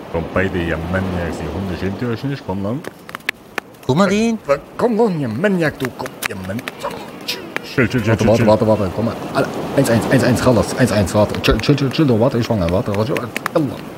Kommt beide, ihr Maniacs, die Hunde schämt ihr euch nicht? Komm dann. Guck mal den. Komm dann, ihr Maniac, du komm, ihr Maniac. Chill. Warte, komm mal. 1-1, Ralas, 1-1, warte. Chill, warte, ich fange, warte.